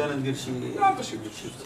انا ندير شي ماشي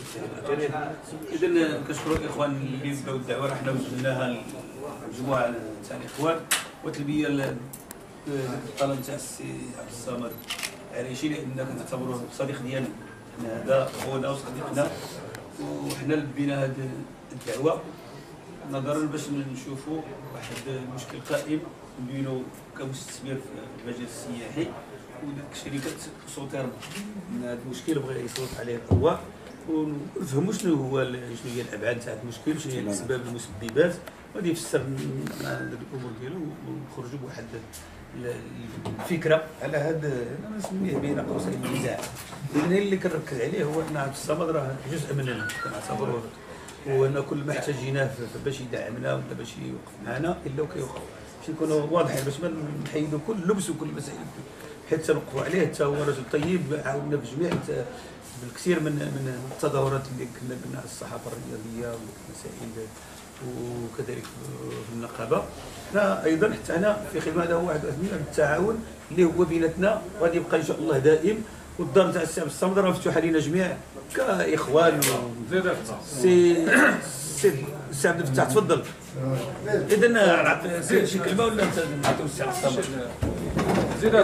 اذا كنشكروا الاخوان اللي بداو الدعوه. حنا وجدناها مجموعه تاع الاخوان وتلبيه الطلب تاع السي عبد الصمد العريشي، لان كنعتبروه صديق ديالنا. حنا هذا خونا وصديقنا، وحنا لبينا هذه الدعوه نظرا باش نشوفوا واحد المشكل قائم نديرو كمستثمر في المجال السياحي وديك شركه سوتيرما. هذا المشكل بغى يسلط عليه الاضواء ونفهموا شنو هي الابعاد تاع المشكل، شنو هي الاسباب المسببات، غادي يفسر مع الامور ديالو ونخرجوا بواحد الفكره على هذا انا نسميه بين قوسين النزاع. لان اللي كنركز عليه هو ان عبد الصمد راه جزء مننا كنعتبروه، وان كل ما احتاجيناه باش يدعمنا ولا باش يوقف معنا الا وكيوقف، باش نكونوا واضحين باش ما نحيدوا كل لبس وكل مسائل، حيت تنوقفوا عليه. حتى هو رجل طيب، عاوننا في جميع بالكثير من التظاهرات اللي كنا درنا على الصحافه الرياضيه والمسائل وكذلك في النقابه. حنا ايضا حتى هنا في خدمه، هذا هو واحد التعاون اللي هو بيناتنا وغادي يبقى ان شاء الله دائم. والدار تاع السي عبد الصمد راه مفتوحه لينا جميع كاخوان. سي عبد الفتاح تفضل. اذا نعطي شي كلمه ولا نعطيو السي عبد الصمد؟ زيد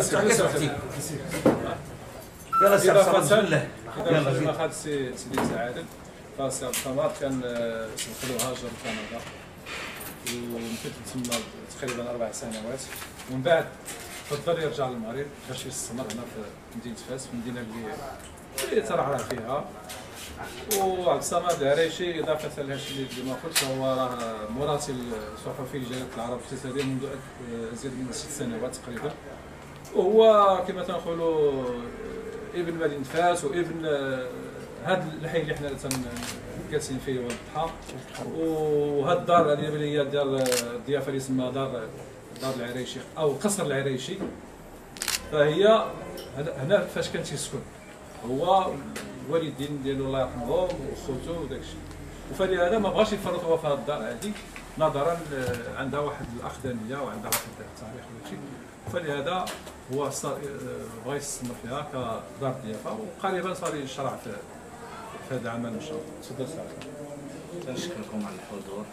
يلا سي عبد الصمد بسم الله. يلا زيد. هذا سيدي سعادة فالسي عبد الصمد كان سنقولوا هاجر لكندا ومكث تما تقريبا 4 سنوات، ومن بعد فضل يرجع للمغرب باش يستمر هنا في مدينة فاس، في المدينة اللي ترعرع فيها. وعبد الصمد العريشي إضافة لهادشي اللي ما قلت، هو راه مراسل صحفي لجريدة العرب الاقتصادية منذ أزيد من 6 سنوات تقريبا، وهو كما تنقولوا ابن مدينة فاس وابن هذا الحي اللي حنا جالسين فيه هو الضحى. وهاد الدار هذه هي دار الضيافة اللي يسمى دار العريشي او قصر العريشي، فهي هنا فاش كان تيسكن هو الوالدين ديالو الله يرحمهم وخوتو وداك الشيء. فلهذا ما بغاش يفرطوا في هذه الدار هذه، نظرا عندها واحد الاخدانيه وعندها واحد التاريخ وداك الشيء، فلهذا هو بغى يستمر فيها كدار ضيافه، وقريبا صار يشرع في هذا العمل ان شاء الله. تفضل سعد. نشكركم على الحضور.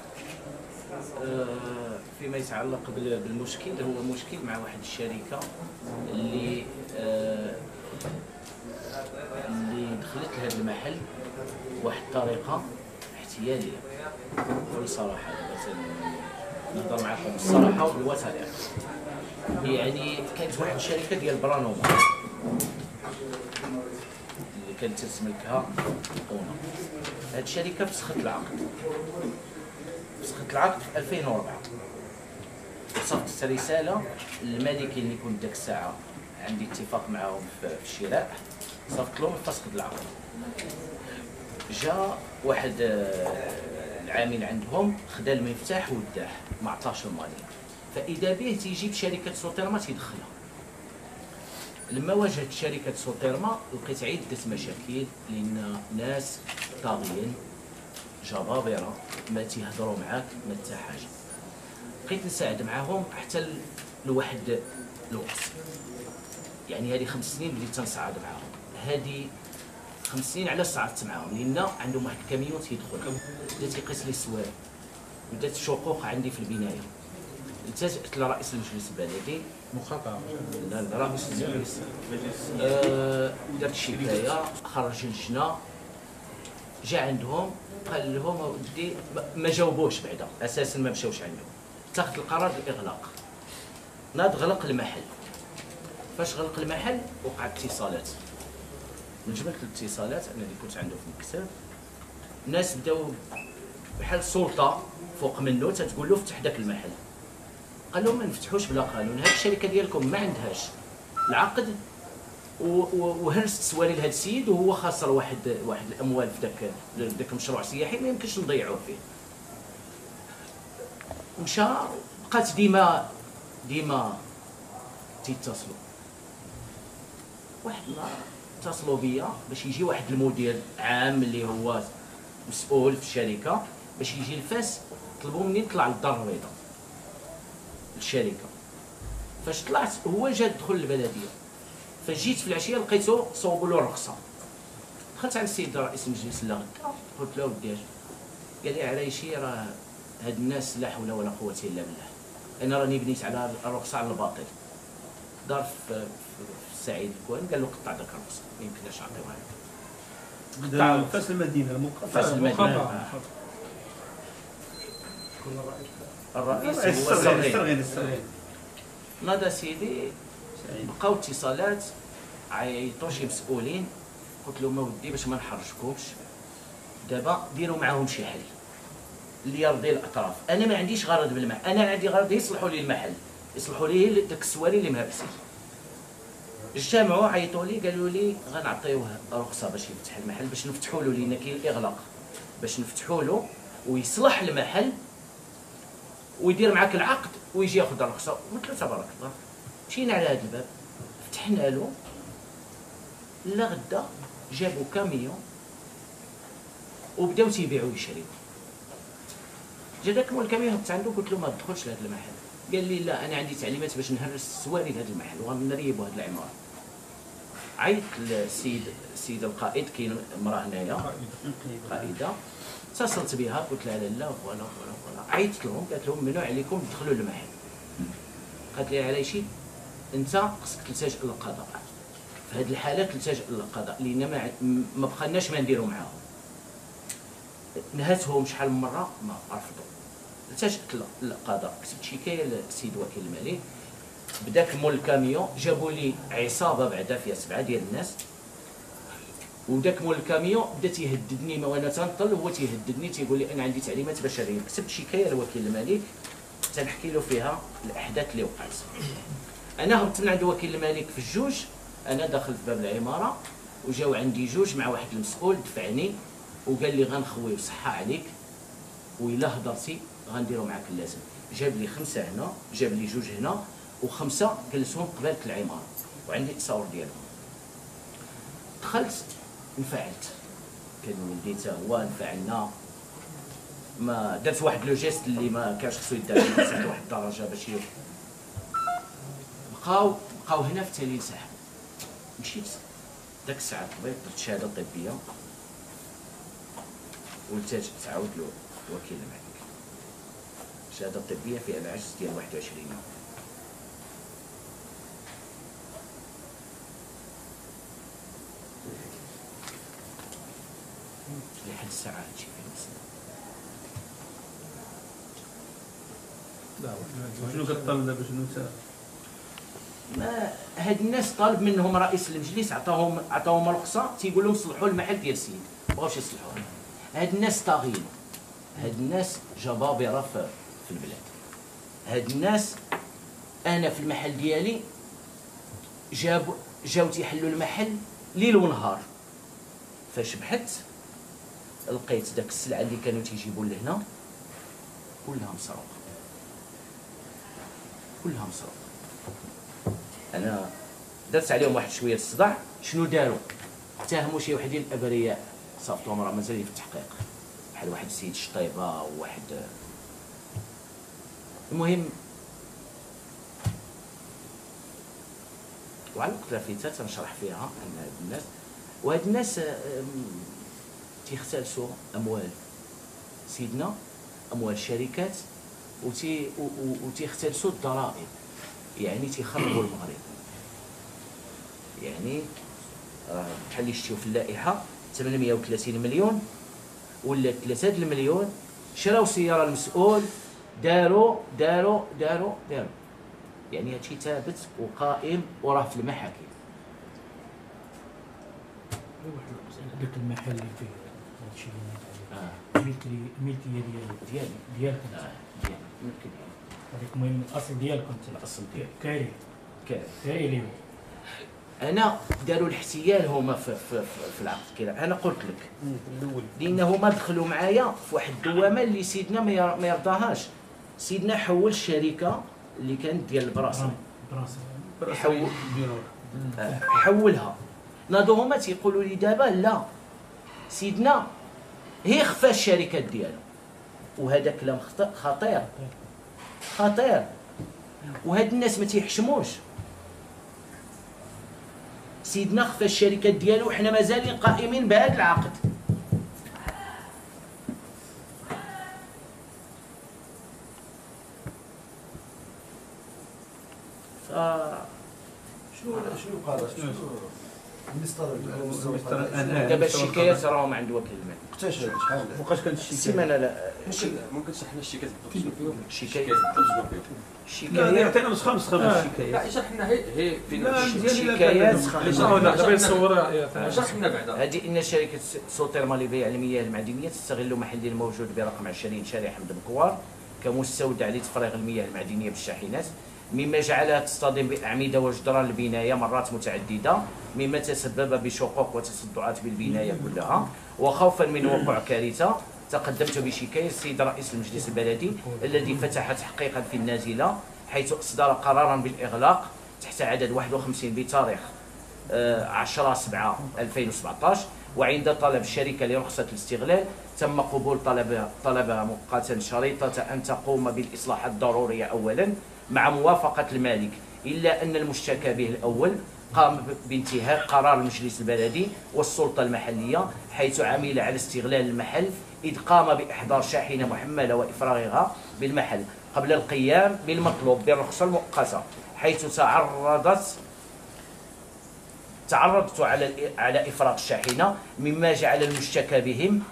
فيما يتعلق بالمشكل، هو مشكل مع واحد الشركه اللي دخلت لهذا المحل بواحد الطريقه احتياليه بكل صراحه. نهضر معكم بالصراحه وبالوثائق. يعني كانت واحد الشركه ديال برانوما اللي كانت تسملكها قونا. هذه الشركه فسخت العقد في 2004. وصلت رساله للمالكين اللي كنت ديك الساعه عندي اتفاق معاهم في الشراء، صيفط لهم فسخ العقد. جا واحد العامل عندهم خدا المفتاح وداه ما عطاش الماليه، فاذا به تيجيب شركه سوتيرما تيدخلها. لما واجهت شركه سوتيرما لقيت عده مشاكل، لان ناس طاغيين جبابره ما تيهضروا معاك ما حتى حاجه. بقيت نساعد معاهم حتى لواحد الوقت، يعني هذه 5 سنين بديت تنصعد معاهم. هذه 5 سنين علاش صعدت معاهم؟ لان عندهم واحد الكاميون تيدخل بدا تيقيس لي السواري، بدات الشقوق عندي في البنايه. التجأت لرئيس المجلس البلدي مخاطره لا رئيس المجلس، درت شكايه، خرج لجنه، جا عندهم قال لهم ودي ما جاوبوش بعدا، اساسا ما مشاوش عندهم. اتخذ القرار بالاغلاق، ناض غلق المحل. فاش غلق المحل وقعت اتصالات من جمله الاتصالات انا اللي كنت عنده في المكتب. الناس بداو بحال السلطه فوق منه تتقول له فتح داك المحل. قال لهم ما نفتحوش بلا قانون، هذه الشركه ديالكم ما عندهاش العقد وهرست سواري لهذا السيد وهو خاسر واحد الاموال في داك المشروع السياحي ما يمكنش نضيعوه فيه. مشى بقات ديما تيتصلوا. واحد النهار اتصلوا بيا باش يجي واحد المدير عام اللي هو مسؤول في الشركه باش يجي لفاس. طلبوا مني نطلع للدار البيضاء الشركه. فاش طلعت هو جا دخل البلديه، فجيت في العشيه لقيته صوبوا له الرخصه. دخلت على السيد رئيس المجلس لا غدا قلت له ودي قال لي عرايشي راه هاد الناس لا حول ولا قوه الا بالله، انا راني بنيت على الرخصه على الباطل. دار في السعيد الكوان قال له قطع داك الرخصه ما يمكنناش نعطيوها لك. قطع فاس المدينه المقاطعه. فاس المدينه. الرئيس هو الصغير. ناض سيدي بقاو اتصالات عيطوا شي مسؤولين، قلت لهم اودي باش ما نحرجكمش دابا ديروا معاهم شي حل اللي يرضي الاطراف. انا ما عنديش غرض بالمحل، انا عندي غرض يصلحوا لي المحل، يصلحوا لي داك السواري اللي مهرسين. اجتمعوا عيطوا لي قالوا لي غنعطيوه رخصه باش يفتح المحل، باش نفتحوا له لان كاين اغلاق، باش نفتحوا له ويصلح المحل ويدير معاك العقد ويجي ياخذ الرخصه. قلت له تبارك الله. مشينا على هذا الباب فتحنا له، لا غدا جابوا كاميون وبداو تيبيعوا ويشريوا. جا داك مول الكاميون هبط عنده قلت له ما تدخلش لهذا المحل. قال لي لا انا عندي تعليمات باش نهرس السواري لهذا المحل وغنريبوا هذه العماره. عيط السيد القائد، كاين امراه هنايا قائده، اتصلت بها قلت لها لا فوالا. عيطت لهم قالت لهم ممنوع عليكم تدخلوا للمحل. قالت لي علايشي انت خصك تلتجئ للقضاء، في هذه الحاله تلتجئ للقضاء لان ما بقيناش ما نديروا معاهم. نهاتهم شحال من مره ما رفضوا، التجأت للقضاء، كتبت شكايه للسيد وكيل المالي. بداك مول الكاميون جابوا لي عصابه بعدا فيها 7 ديال الناس، وداك مول الكاميون بدا تيهددني وانا تنطل، هو تيهددني تيقول لي انا عندي تعليمات باش نريب. كتبت شكايه للوكيل المالي تنحكي له فيها الاحداث اللي وقعت. انا هبطت من عند وكيل الملك في الجوج، انا داخل في باب العماره وجاو عندي جوج مع واحد المسؤول دفعني وقال لي غنخويو صحه عليك وإلا هضرتي غنديرو معاك اللازم. جاب لي 5 هنا، جاب لي 2 هنا و5 جلسهم قبالة العماره وعندي التصاور ديالهم. دخلت انفعلت، كان ولدي حتى هو انفعلنا، ما درت واحد لو جيست اللي ما كانش خصو يدار، وصلت لواحد الدرجه باش بقاو هنا في تالي ساحه. مشيت داك الساعه الطبيب درت شهاده طبيه والتاج تعاود له وكيل الملك شهاده طبيه فيها العجز ديال 21 يوم. لحد الساعه هادشي في المسألة. شنو كطالب دابا شنو ما هاد الناس طالب منهم رئيس المجلس عطاهم رخصه تيقول لهم صلحوا المحل ديال السيد، ما بغاوش يصلحوه. هاد الناس طاغين، هاد الناس جبابره في البلاد. هاد الناس انا في المحل ديالي جاو تيحلوا المحل ليل ونهار. فاش بحثت لقيت داك السلعه اللي كانوا تيجيبوا لهنا كلها مسروقه، كلها مسروقه. انا درت عليهم واحد شويه الصداع. شنو داروا؟ اتهموا شي وحدين الابرياء صافتهم راه مازالين في التحقيق، بحال واحد السيد شطيبه وواحد. المهم وعلى القرافيته تنشرح فيها ان هاد الناس وهاد الناس تيختلسوا اموال سيدنا، اموال الشركات، وتيختلسوا الضرائب، يعني تيخربوا المغرب. يعني بحال اللي شفتوا في اللائحه 830 مليون ولا 3 المليون شراو سياره المسؤول، داروا يعني هادشي ثابت وقائم وراه في المحاكم. داك المحل اللي فيه هادشي اللي الملكيه ديالك ديالي ملكي ديالك هذيك المهم الاصل ديالكم الاصل كاين لي هو. انا داروا الاحتيال هما في العقد كده. انا قلت لك لان هما دخلوا معايا في واحد الدوامه اللي سيدنا ما يرضاهاش. سيدنا حول الشركه اللي كانت ديال البراصه حولها. ناضوا هما تيقولوا لي دابا لا سيدنا هي خفى الشركات ديالو، وهذا كلام خطير وهاد الناس ما تيحشموش. سيدنا خفى الشركات ديالو وحنا مازالين قائمين بهذا العقد. شنو قال دابا الشكايات راهم عند وكيل المال. وقتاش شحال وقاش كانت السيمانه لا ممكن تشرح لنا الشيكات بالضبط الشكايات لا الشكايات عطينا نسخه من الشكايه. لا اشرح لنا هي فين الشكايات دابا يصورها اشرح لنا بعدا. هذه ان شركه سوتيرما لبيع المياه المعدنيه تستغل محل الموجود برقم 20 شارع حمد بكوار كمستودع لتفريغ المياه المعدنيه بالشاحنات، مما جعلها تصطدم باعمده وجدران البنايه مرات متعدده، مما تسبب بشقوق وتصدعات بالبنايه كلها. وخوفا من وقوع كارثه تقدمت بشكايه السيد رئيس المجلس البلدي الذي فتح تحقيقا في النازله، حيث اصدر قرارا بالاغلاق تحت عدد 51 بتاريخ 10/7/2017. وعند طلب الشركه لرخصه الاستغلال تم قبول طلبها مؤقتا شريطه ان تقوم بالاصلاحات الضروريه اولا مع موافقه المالك، الا ان المشتكى به الاول قام بانتهاك قرار المجلس البلدي والسلطه المحليه، حيث عمل على استغلال المحل اذ قام باحضار شاحنه محمله وافراغها بالمحل قبل القيام بالمطلوب بالرخصه المؤقته، حيث تعرضت على افراغ الشاحنه، مما جعل المشتكى بهم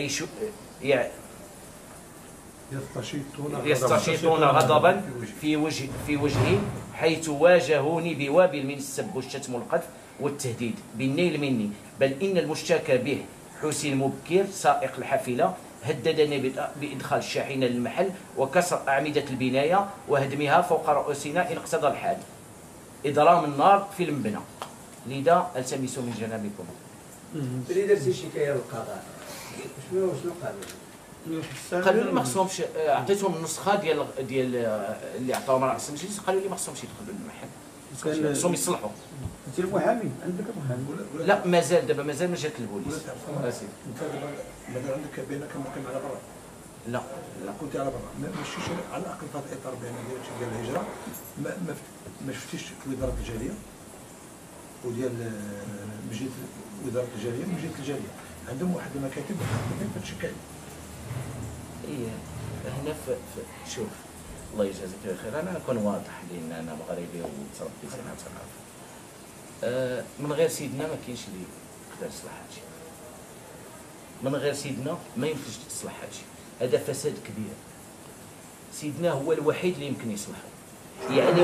يستشيطون غضبا في وجهي، حيث واجهوني بوابل من السب والشتم والقذف والتهديد بالنيل مني، بل ان المشتكى به حسين مبكر سائق الحافله هددني بادخال الشاحنه للمحل وكسر اعمده البنايه وهدمها فوق رؤوسنا ان اقتضى الحال، اضرام النار في المبنى. لذا التمس من جنابكم. اللي درتي شكايه للقضاء شنو قالوا لي ما خصهمش، عطيتهم النسخه ديال اللي عطاهم رئيس المجلس، قالوا لي ما خصهمش يدخلوا للمحل، خصهم يصلحوا. انت المحامي عندك محامي؟ لا مازال دابا مازال ما جات البوليس. انت دابا مثلا عندك بينك مقيم على برا. لا كنت على برا ماشي على الاقل في هذا الاطار ديال الهجره ما شفتيش وزاره الجاليه وديال مجلس وزاره الجاليه ومجلس الجاليه عندهم واحد المكاتب محددين في الشكايه. ايه هنا شوف الله يجازيك بخير، انا نكون واضح لان انا مغربي وتربيت هنا تنعرف. من غير سيدنا ما كاينش اللي يقدر يصلح هادشي، من غير سيدنا ما يمكنش تصلح هادشي، هذا فساد كبير. سيدنا هو الوحيد اللي يمكن يصلحه. يعني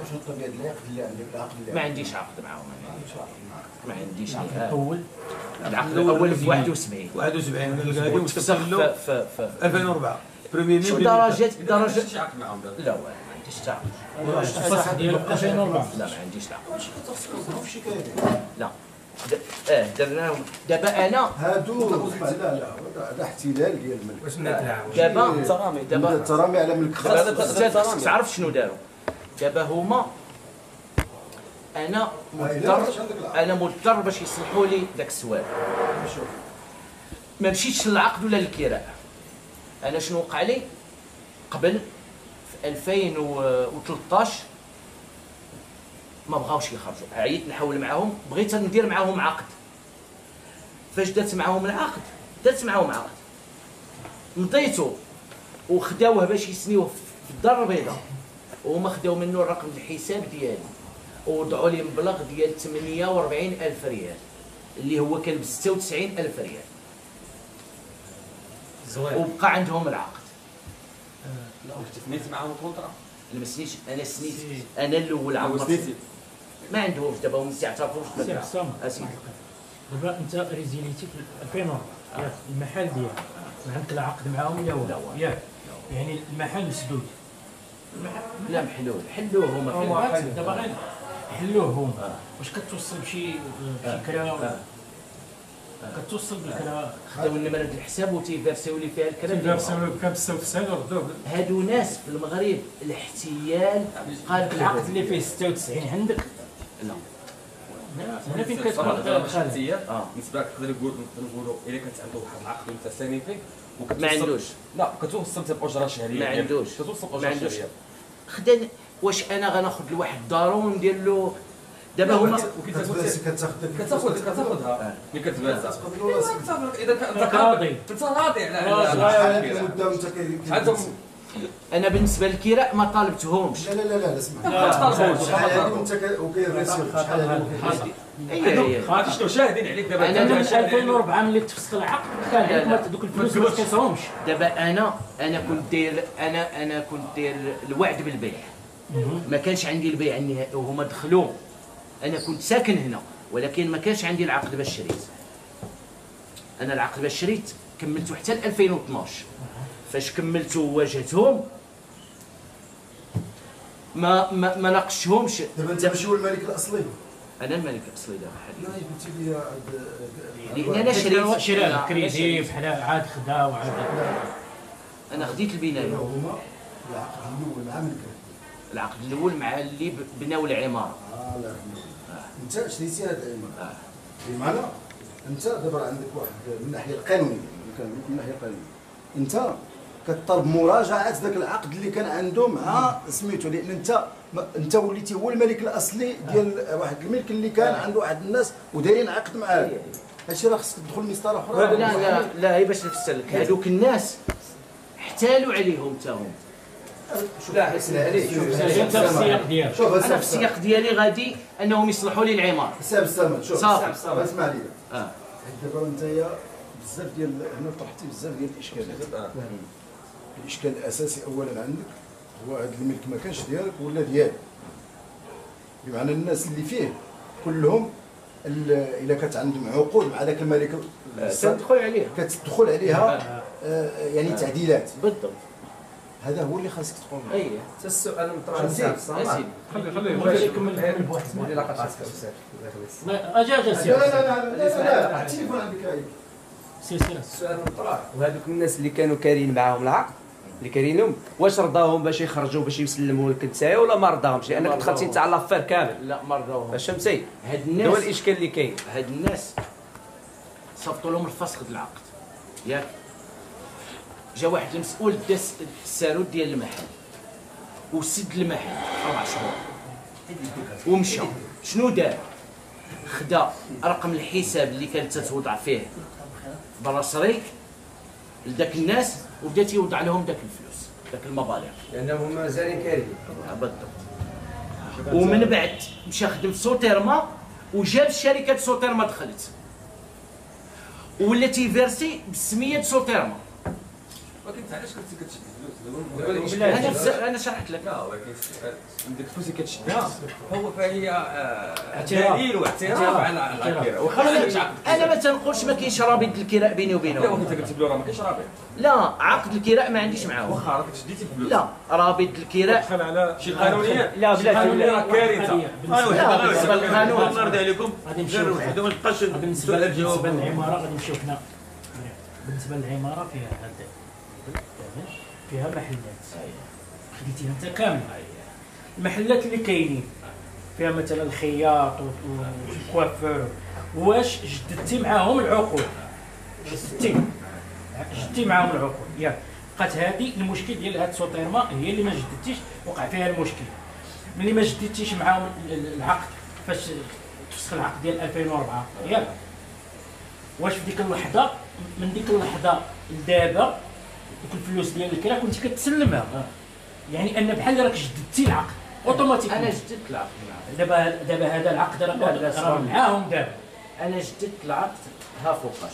ما عنديش عقد معاهم، ما عنديش عقد. العقد الاول في 71 وتفسخ في 2004 بريمير شو درجات شي عقد معاهم دابا؟ لا ما عنديش عقد. الفصح ديالو 2004 لا ما عنديش عقد. لا درناهم دابا انا هادو لا هذا احتلال ديال الملك. دابا الترامي على ملك خاص تعرف شنو داروا دابا هما. انا مضطر باش يصلحوا لي داك السؤال، ما مشيتش للعقد ولا للكراء. انا شنو وقع لي قبل في 2013 ما بغاوش يخرجوا، عييت نحاول معاهم، بغيت ندير معاهم عقد. فاش درت معاهم العقد مضيتو وخداوه باش يسنيوه في الدار البيضاء، وهما خداو منه الرقم الحساب ديالي ووضعوا لي مبلغ ديال 48,000 ريال اللي هو كان ب 96,000 ريال، وبقى عندهم العقد. سنيت معاهم كونطرا؟ لا ما سنيتش، انا سنيت انا الاول عمرت. ما عندهمش دابا، هما ما تعترفوش سي حسام دابا انت ريزيليتي في 2004 ياك المحل ديالك ما عندك لا عقد معاهم لا ياك، يعني المحل مسدود. لا محلول، حلوه هما دابا غير حلوه هما. واش كتوصل بشي كرا كتوصل بالكرا؟ خداو النمره ديال الحساب وتيفيرسيو لي فيها الكرا. تيفيرسيو كان 96 وردوه. هادو ناس في المغرب الاحتيال قال العقد اللي فيه 96 عندك؟ لا هنا فين كتكون خالتيه بالنسبه لك نقدروا نقولوا الا كانت عنده واحد العقد وانت ساني فيه ما عندوش. لا كتوصل حتى باجره شهريه. ما عندوش. كتوصل ما باجره عندوش. شهريه. خداني واش انا غناخذ لواحد دارو وندير له دابا هما كتاخذها ملي كتبان اذا راضي. انت راضي على عندهم انا بالنسبه للكراء ما طالبتهمش. لا اسمع. شحال هذه وانت وكيريسيو شحال هذه هي هادي شنو شاهدين عليك دابا انا من 2004 ملي تفسق العقد كان عندك دوك الفلوس ما تكسرهمش. دابا انا كنت داير الوعد بالبيع. ما كانش عندي البيع النهائي وهما دخلوا. انا كنت ساكن هنا ولكن ما كانش عندي العقد باش شريت. انا العقد باش شريت كملته حتى ل 2012. فاش كملته وواجهتهم ما ناقشتهمش. دابا انت ماشي هو الملك الاصلي. انا الملك الاصلي دابا لا حاليا. قلتي لي لان انا شريت شراء كريدي بحال عاد خدا وعاد انا خديت البنايه. هما العقد الاول مع من كان؟ العقد الاول مع اللي بناو العماره. لا انت شريتي هذا العماره. بمعنى انت دابا عندك واحد من الناحيه القانونيه، من الناحيه القانونيه انت كتطلب مراجعه ذاك العقد اللي كان عنده مع سميتو، لان انت وليتي هو الملك الاصلي ديال واحد الملك اللي كان عنده واحد الناس ودايرين عقد معاه. هادشي راه خصك تدخل مسطره اخرى. لا هي باش نفسر لك هذوك الناس احتالوا عليهم تا هما. لا اسمع عليك انت في السياق ديالك. شوف انا في السياق ديالي غادي انهم يصلحوا لي العماره. حساب الثمن. شوف صافي. اسمع لي اه دابا انت بزاف ديال هنا طرحتي بزاف ديال الاشكالات. الاشكال الاساسي اولا عندك هو هذا الملك ما كانش ديالك ولا ديالك، بمعنى الناس اللي فيه كلهم الا كانت عندهم عقود مع ذاك الملك تدخل عليها كتدخل عليها يعني تعديلات. بالضبط. هذا هو اللي خاصك تقوم به. اي حتى السؤال مطرح فهمتي؟ خلي اللي لا قطعت اجا لا سير لا التليفون عندك هاي. سير السؤال مطرح. وهذوك الناس اللي كانوا كارين معاهم العقد اللي كارينهم واش رضاهم باش يخرجوا باش يسلموا لك نتايا ولا ما رضاهمش؟ لانك دخلتي انت على لافير كامل. لا ما رضاوهم. فهمتي؟ هاد هو الناس الاشكال اللي كاين. هاد الناس صيفطوا لهم الفسخ ديال العقد ياك. جا واحد المسؤول داس السارود ديال المحل وسد المحل 4 شهور ومشى. شنو دار؟ خدا رقم الحساب اللي كانت تتوضع فيه براسريك لذاك الناس وبدا تيوضع لهم داك الفلوس داك المبالغ لانهم هما مازالين كارين. بالضبط. ومن بعد مشى خدم في سوتيرما وجاب شركه سوتيرما دخلت ولا تيفيرسي بالسميه سوتيرما. ولكن انت علاش كنتي كتشد الفلوس؟ انا شرحت لك. لا ولكن عندك الفلوس اللي كتشدها هو فهي دليل واعتراف على الكراء. واخا انا ما تنقولش ما كاينش رابط الكراء بيني لا وبينهم. وانت كتب له راه ما كاينش رابط. لا عقد الكراء ما عنديش معاهم. واخا راك شديتي الفلوس. لا رابط الكراء دخل على شي قانونيات. لا بلا راه كارثه. بالنسبه للقانون نرد عليكم غادي نمشيو وحده ما تبقاش بالنسبه للعماره غادي نمشيو هنا. بالنسبه للعماره فيها محلات خديتيها انت كامل. المحلات اللي كاينين فيها مثلا الخياط والكوافير واش جددتي معاهم العقود؟ جددتي معاهم العقود ياك. بقات هذه المشكل ديال هاد سوتيرما هي اللي ما جددتيش وقع فيها المشكل. ملي ما جددتيش معاهم العقد فاش تفسخ العقد ديال 2004 ياك. واش في ديك اللحظه من ديك اللحظه لدابا دوك الفلوس ديال الكرا كنتي كتسلمها؟ يعني ان بحال راك جددتي العقد اوتوماتيك. انا جددت العقد معاهم. دابا هذا العقد راه معاهم دابا. انا جددت العقد ها فوقاش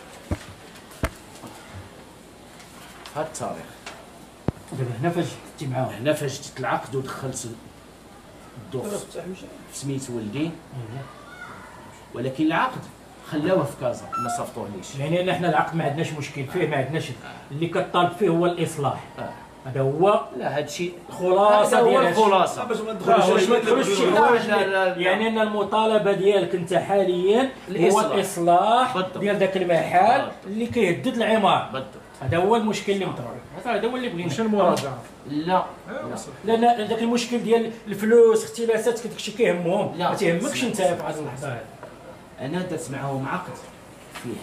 هاد التاريخ. دابا هنا فاش جددتي معاهم هنا فاش جددت العقد ودخلت الضوء في سميت ولدي ولكن العقد خلاوه في كازا ما صيفطوهليش. يعني حنا العقد ما عندناش مشكل فيه، ما عندناش اللي كطالب فيه هو الاصلاح. هذا هو لا هادشي الخلاصه ديال الخلاصه. باش ما باش ما تدخلوش شي حوايج. لا. يعني ان المطالبه ديالك انت حاليا هو الاصلاح بالضبط. ديال ذاك المحل اللي كيهدد العماره. بالضبط. هذا هو المشكل اللي مطروح. هذا هو اللي بغينا. ماشي المراجعه. لا لان ذاك المشكل ديال الفلوس اختلاسات داك الشيء كيهمهم، لا. ما تيهمكش انت في هذه اللحظه هذه. انا درت معاهم عقد فيه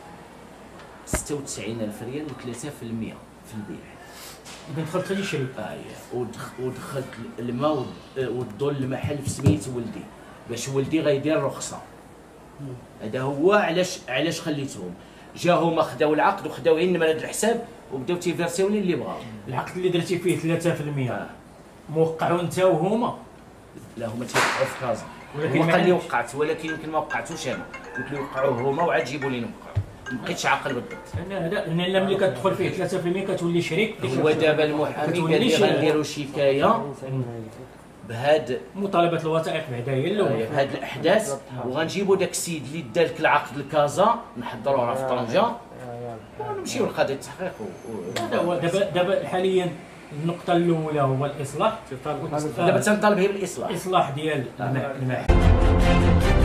96,000 ريال و3% في البيع. اذا دخلت لي شريك. ودخلت الماء والضو المحل في سميت ولدي باش ولدي غيدير رخصه. هذا هو علاش خليتهم. جاهم خداو العقد وخداو غير نمرة الحساب وبداو تيفيرسيوني اللي بغاو. العقد اللي درتي فيه 3% موقعوا انت وهما؟ لا هما تيوقعوا في كازا، ولكن هو ما قال لي عندكش. وقعت، ولكن يمكن ما وقعتوش انا، قلت له وقعوه هما وعاد جيبوا لي نوقع. ما بقيتش عاقل بالضبط. هذا ملي كتدخل فيه 3% كتولي شريك. هو دابا المحامي قال لي غنديروا شكايه بهاد مطالبه الوثائق بعدا هي الاولى. بهاد الاحداث، وغنجيبوا داك السيد اللي دا لك العقد لكازا نحضروه راه في طنجه ونمشيو لقضيه التحقيق. هذا هو دابا حاليا النقطه الاولى هو الاصلاح. دابا تنطالب هي بالاصلاح. الاصلاح ديال الماء.